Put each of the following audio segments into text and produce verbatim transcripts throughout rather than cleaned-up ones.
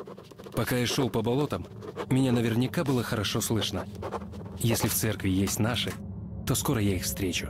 Пока я шел по болотам, меня наверняка было хорошо слышно. Если в церкви есть наши, то скоро я их встречу.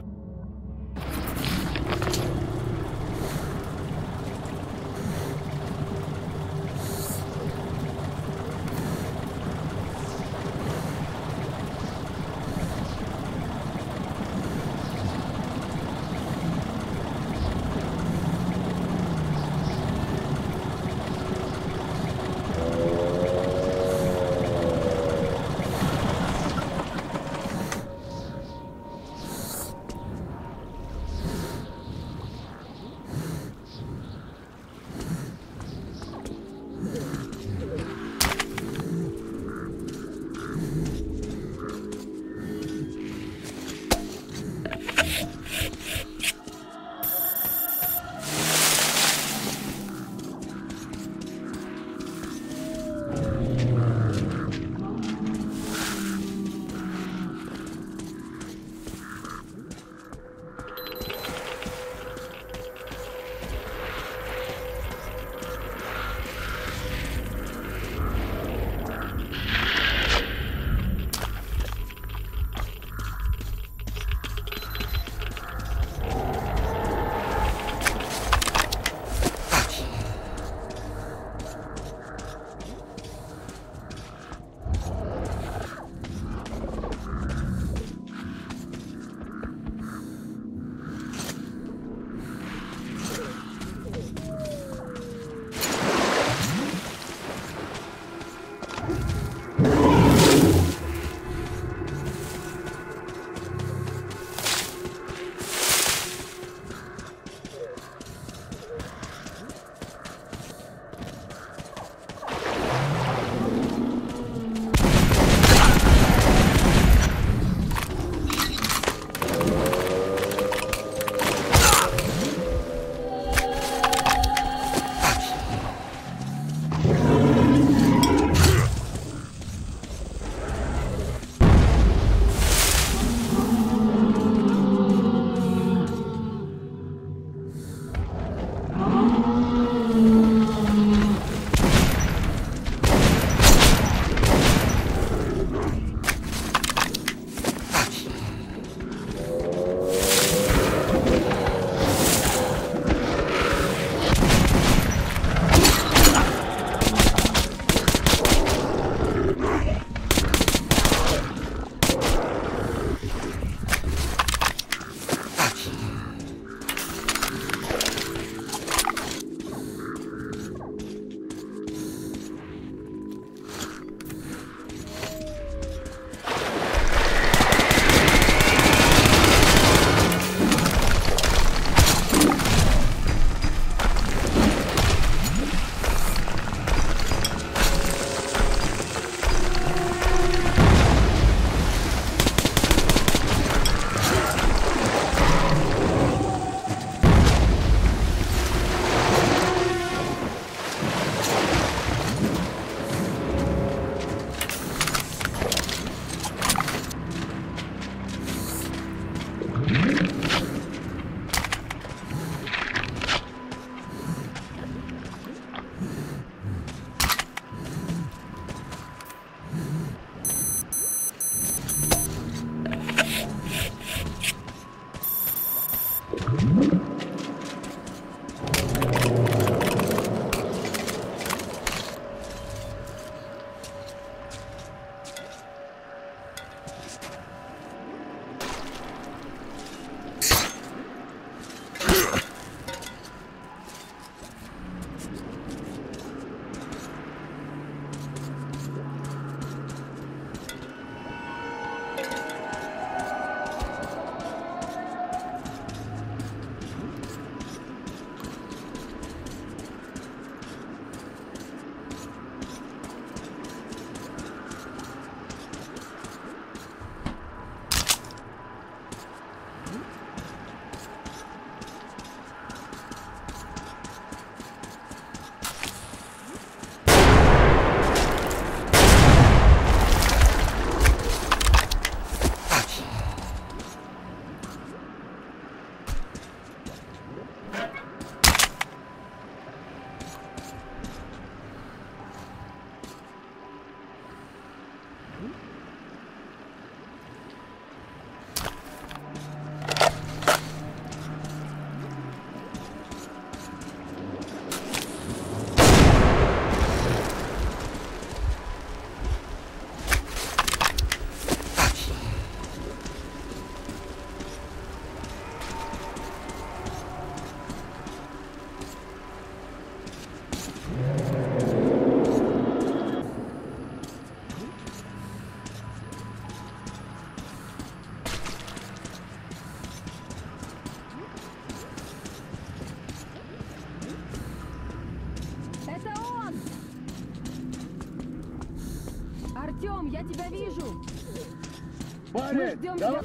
тебя вижу. Парень, ждем давай.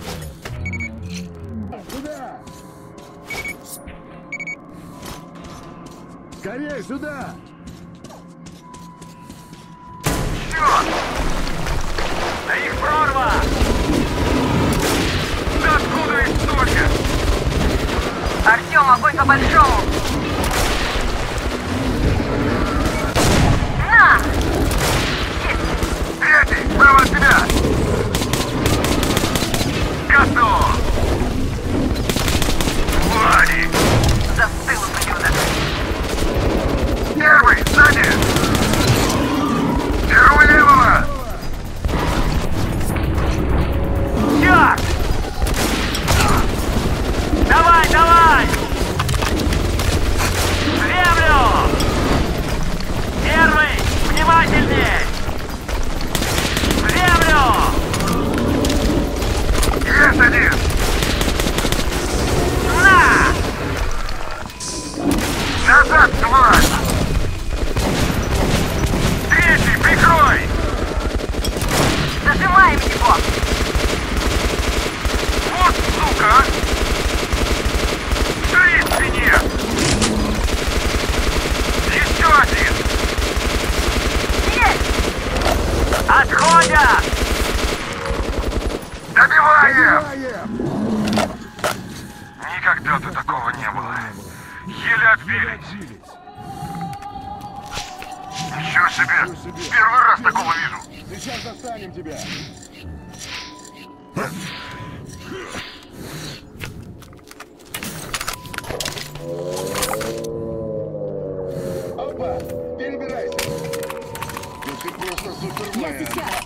Сюда! Скорей, сюда! Черт! Да их прорва! Да откуда их столько? Артем, огонь по большому. На! Третий, справа от тебя! Готов! Твари! Застыл, ублюдок. Первый, сзади! Беру левого! Черт! Давай, давай! В землю! Первый, внимательней! В землю! Есть один! На! Назад, тварь! Третий, прикрой! Зажимаем его. Вот сука! Три в спине! Еще один! Есть! Отходят! Добиваем! Добиваем! Никогда тут такого не было. Еле отбились. Ничего себе! Первый раз такого вижу. Сейчас достанем тебя! Опа! Перебирайся! Ну ты просто супермен! Я сейчас.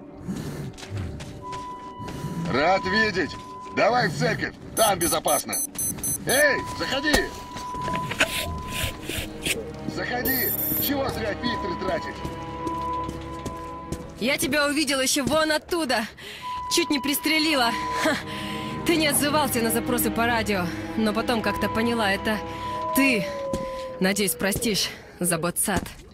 Рад видеть! Давай в церковь, там безопасно! Эй, заходи! Заходи! Чего зря фильтры тратить? Я тебя увидел еще вон оттуда. Чуть не пристрелила. Ха. Ты не отзывался на запросы по радио, но потом как-то поняла, это ты. Надеюсь, простишь за ботсад.